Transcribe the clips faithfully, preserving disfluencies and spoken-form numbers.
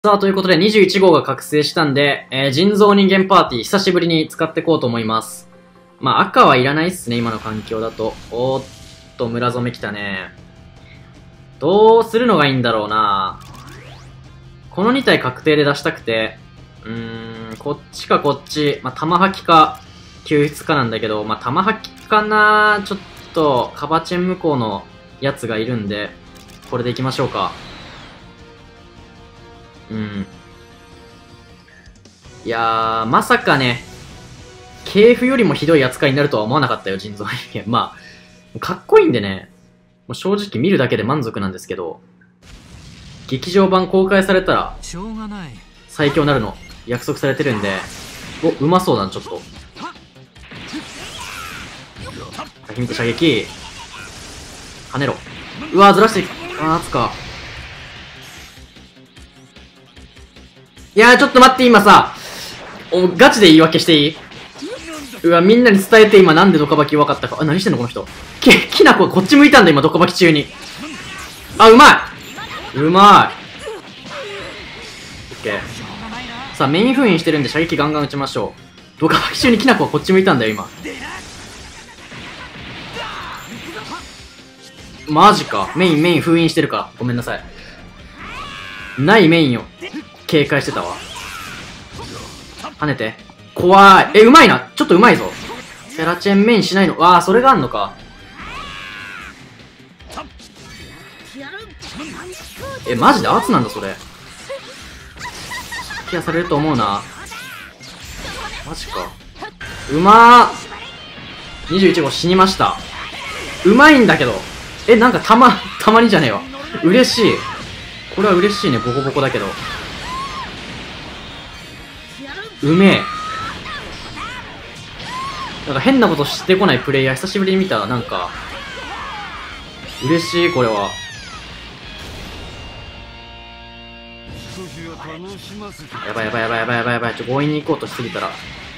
さあ、ということでにじゅういち号が覚醒したんで、えー、人造人間パーティー久しぶりに使っていこうと思います。まあ、赤はいらないっすね、今の環境だと。おーっと、村染め来たね。どうするのがいいんだろうな。このに体確定で出したくて、うーん、こっちかこっち。まあ、玉吐きか、救出かなんだけど、まあ、玉吐きかな。ちょっと、カバチェン向こうのやつがいるんで、これでいきましょうか。うん。いやー、まさかね、系譜よりもひどい扱いになるとは思わなかったよ、人造人間。まあ、かっこいいんでね、もう正直見るだけで満足なんですけど、劇場版公開されたら、最強になるの約束されてるんで、お、うまそうだな、ちょっと。先見て射撃。跳ねろ。うわー、ずらしていく。あー、つか。いやー、ちょっと待って、今さ、お、ガチで言い訳していいうわ、みんなに伝えて今なんでドカバキ分かったか。あ、何してんのこの人。き、きなここっち向いたんだ今、ドカバキ中に。あ、うまいうまいオッケー。さあ、メイン封印してるんで射撃ガンガン撃ちましょう。ドカバキ中にきなこはこっち向いたんだよ今。マジか。メイン、メイン封印してるから。ごめんなさい。ないメインよ。警戒してたわ。跳ねて。怖い。え、うまいな。ちょっとうまいぞ。セラチェンメインしないの。わあ、それがあんのか。え、マジで圧なんだ、それ。ケアされると思うな。マジか。うまー。にじゅういち号死にました。うまいんだけど。え、なんかたま、たまにじゃねえわ。嬉しい。これは嬉しいね、ボコボコだけど。うめえ。なんか変なことしてこないプレイヤー久しぶりに見た。なんか、嬉しい、これは。やばいやばいやばいやばいやばいやばい。ちょ、強引に行こうとしすぎたら。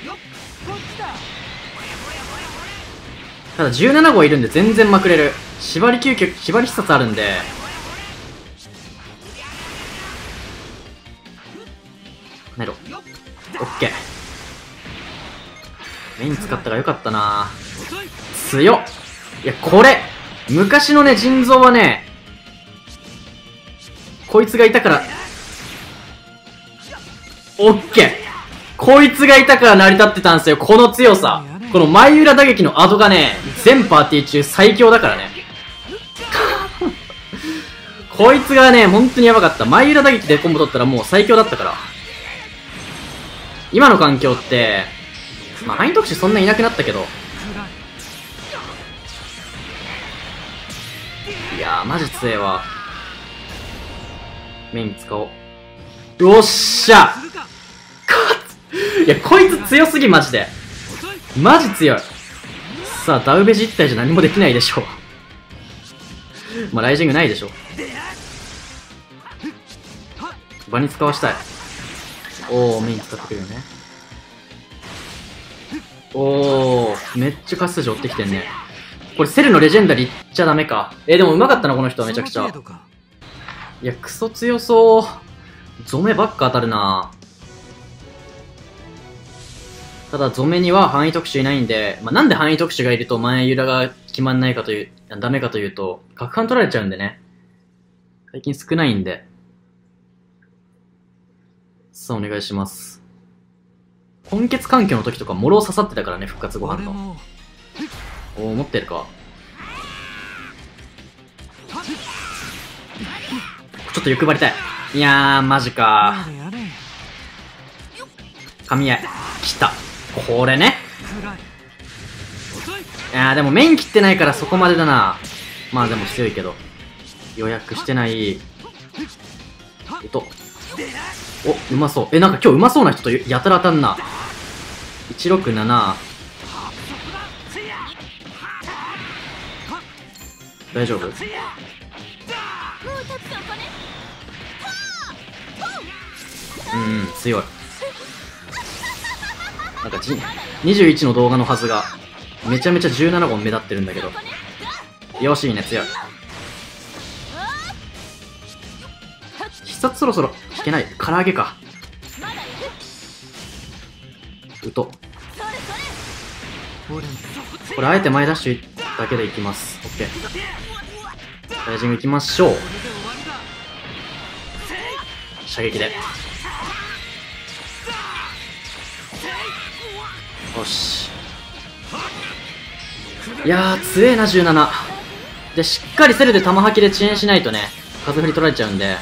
ただじゅうなな号いるんで全然まくれる。縛り究極、縛り必殺あるんで。なろ。オッケー。メイン使ったからよかったな。強っ。いや、これ昔のね、人造はね、こいつがいたから、オッケー。こいつがいたから成り立ってたんですよ、この強さ。この前裏打撃のアドがね、全パーティー中最強だからね。こいつがね、本当にやばかった。前裏打撃でコンボ取ったらもう最強だったから。今の環境って、まあ、範囲特殊そんないなくなったけど。いやー、マジ強えわ。メイン使おう。よっしゃいや、こいつ強すぎ、マジで。マジ強い。さあ、ダウベジ一体じゃ何もできないでしょう。まあ、ライジングないでしょ。場に使わしたい。おー、メイン使ってくるよね。おー、めっちゃカス筋追ってきてんね。これセルのレジェンダリーいっちゃダメか。えー、でも上手かったな、この人はめちゃくちゃ。いや、クソ強そう。ゾメばっか当たるな。ただ、ゾメには範囲特殊いないんで、まあ、なんで範囲特殊がいると前ユラが決まんないかという、ダメかというと、角反取られちゃうんでね。最近少ないんで。さあ、お願いします。混血環境の時とか、もろ刺さってたからね、復活ご飯の。おお、持ってるか。ちょっと欲張りたい。いやー、マジかー。噛み合い。来た。これね。いやー、でもメイン切ってないからそこまでだな。まあでも強いけど。予約してない。えっと。お、うまそう。え、なんか今日うまそうな人とやたら当たんな。いちろくなな。大丈夫？うん、強い。なんかじにじゅういちの動画のはずが、めちゃめちゃじゅうなな号目立ってるんだけど。よし、いいね、強い。必殺そろそろけない。唐揚げか。うと。これあえて前ダッシュだけでいきます。オッケー。ライジングいきましょう。射撃で。よし。いやー、強えな、じゅうなな。で、しっかりセルで弾吐きで遅延しないとね、風振り取られちゃうんで。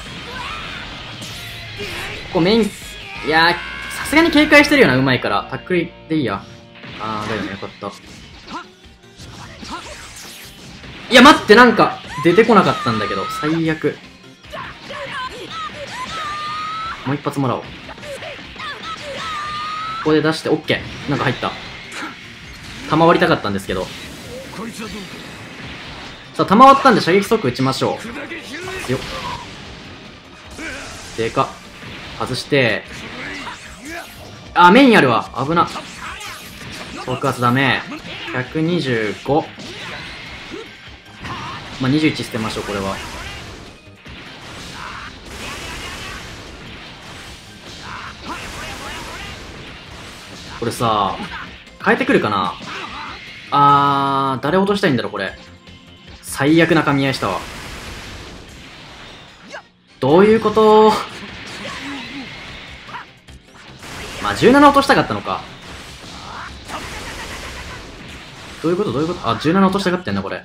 ここメイン、いやー、さすがに警戒してるよな、うまいから。タックルでいいや。あー、だよね、よかった。いや、待って、なんか、出てこなかったんだけど、最悪。もう一発もらおう。ここで出して、オッケー。なんか入った。弾割りたかったんですけど。さあ、弾割ったんで射撃速打ちましょう。よっ。でか。外して。あ、メインあるわ。危な。爆発ダメ。ひゃくにじゅうご。まあ、にじゅういち捨てましょう、これは。これさ、変えてくるかな。あー、誰落としたいんだろ、これ。最悪な噛み合いしたわ。どういうこと。まあ、じゅうなな落としたかったのか。どういうことどういうこと。あ、じゅうなな落としたかってんな、これ。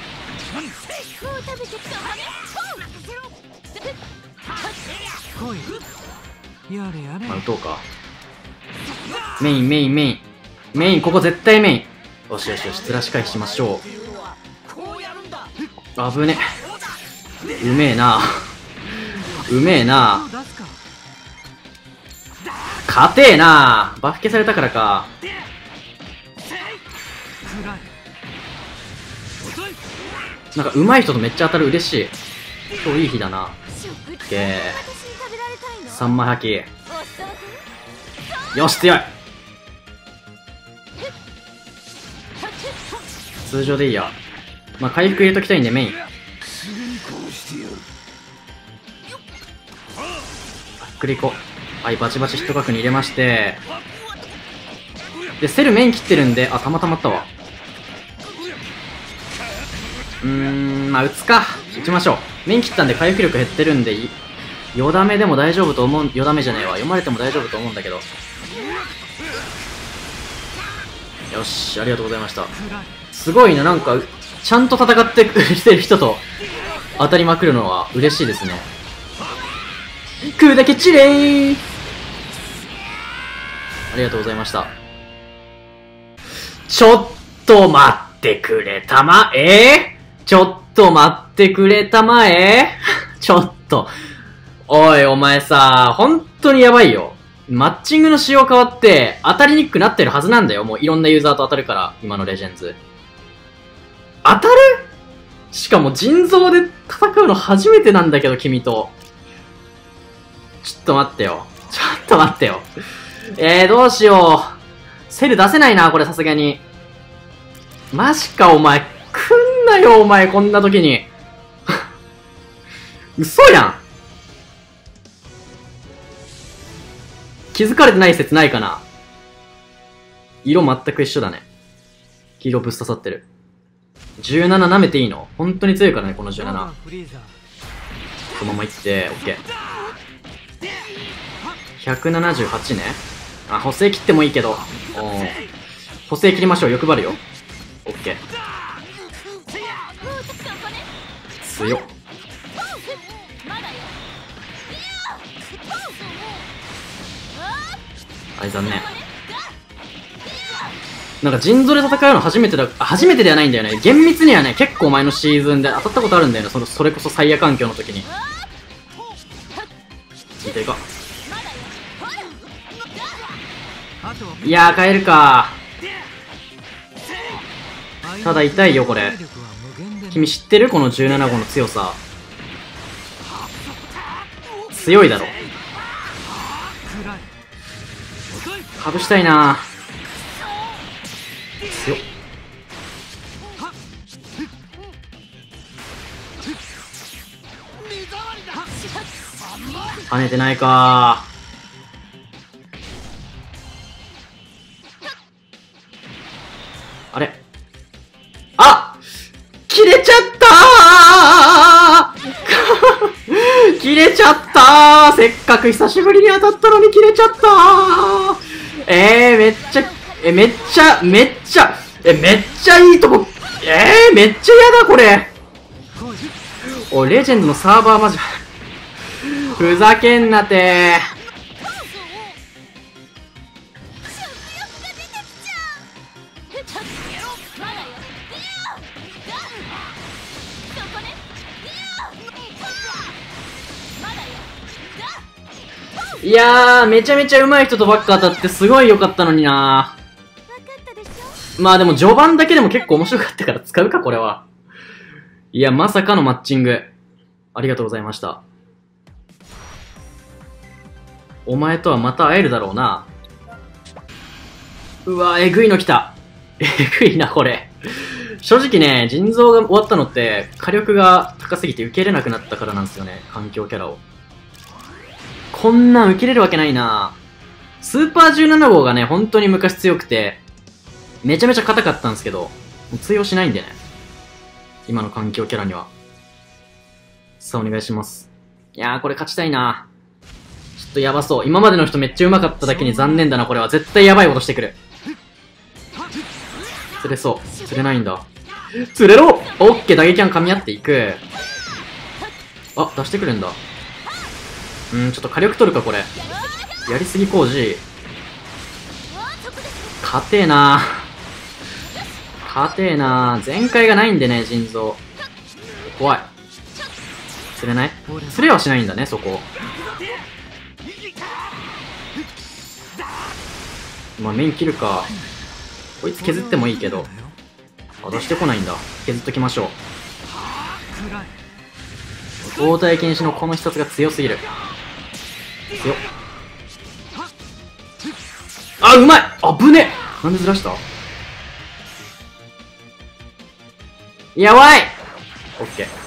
まあ、打とうか。メイン、メイン、メイン。メイン、ここ絶対メイン。よしよしよし、ずらし返しましょう。危ね。うめえな。うめえな。勝てえな。バフ消されたからか。なんか上手い人とめっちゃ当たる。嬉しい。今日いい日だな。オッケー。さんまい吐き。よし、強い。通常でいいや。まあ、回復入れときたいんでメイン。クリコ。はい、バチバチヒット角に入れまして。で、セルメイン切ってるんで、あ、たまたまったわ。うーん、まあ、打つか。打ちましょう。メイン切ったんで回復力減ってるんで、よだめでも大丈夫と思う、よだめじゃねえわ。読まれても大丈夫と思うんだけど。よし、ありがとうございました。すごいな、なんか、ちゃんと戦ってくれてる人と当たりまくるのは嬉しいですね。食うだけチレー。ありがとうございました。ちょっと待ってくれたまえー、ちょっと待ってくれたまえーちょっと。おい、お前さ、本当にやばいよ。マッチングの仕様変わって、当たりにくくなってるはずなんだよ。もういろんなユーザーと当たるから、今のレジェンズ。当たる？しかも腎臓で戦うの初めてなんだけど、君と。ちょっと待ってよ。ちょっと待ってよ。えー、どうしよう。セル出せないな、これさすがに。マジか、お前。来んなよ、お前、こんな時に。嘘やん。気づかれてない説ないかな。色全く一緒だね。黄色ぶっ刺さってる。じゅうなな舐めていいの？本当に強いからね、このじゅうなな。そのままいって、オッケー。ひゃくななじゅうはちね。あ、補正切ってもいいけど。おー。補正切りましょう。欲張るよ。オッケー。強っ。あい、残念。なんか陣取で戦うの初めてだ、初めてではないんだよね。厳密にはね、結構前のシーズンで当たったことあるんだよね。その、それこそサイヤ環境の時に。いてか。いやー、変えるか。ただ痛いよ、これ。君知ってる？このじゅうなな号の強さ。強いだろ。かぶしたいな。強っ。 跳ねてないかー。あれあ切れちゃったー切れちゃったーせっかく久しぶりに当たったのに切れちゃったーえー、めっちゃ、え、めっちゃ、めっちゃ、え、めっちゃいいとこ、えー、めっちゃ嫌だこれおい、レジェンドのサーバーマジふざけんなてーいやー、めちゃめちゃ上手い人とばっか当たってすごい良かったのになー。まあでも序盤だけでも結構面白かったから使うか、これは。いや、まさかのマッチング。ありがとうございました。お前とはまた会えるだろうな。うわ、えぐいの来た。えぐいな、これ。正直ね、腎臓が終わったのって、火力が高すぎて受け入れなくなったからなんですよね。環境キャラを。こんなん受けれるわけないな。スーパーじゅうなな号がね、本当に昔強くて、めちゃめちゃ硬かったんですけど、もう通用しないんでね。今の環境キャラには。さあ、お願いします。いやー、これ勝ちたいな。ちょっとやばそう。今までの人めっちゃ上手かっただけに残念だな、これは。絶対やばいことしてくる。釣れそう。釣れないんだ。釣れろオッケー、打撃が噛み合っていく。あ、出してくるんだ。うん、ちょっと火力取るか、これ。やりすぎ工事。勝てえな勝てえな全開がないんでね、腎臓。怖い。釣れない釣れはしないんだね、そこ。まあ、面切るか。こいつ削ってもいいけど。あ、出してこないんだ。削っときましょう。交代禁止のこの必殺が強すぎる。強っ。あ、うまいあぶねなんでずらしたやばいオッケー。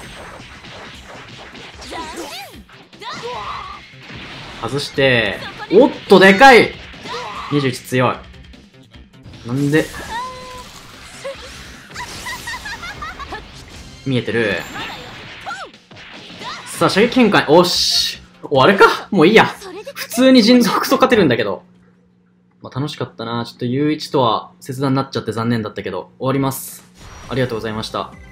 外して、おっとでかいにじゅういち強い。なんで見えてる。さあ、射撃変換、おし。お、あれかもういいや。普通に腎臓クソ勝てるんだけど。まあ、楽しかったな。ちょっと ユーワン とは切断になっちゃって残念だったけど、終わります。ありがとうございました。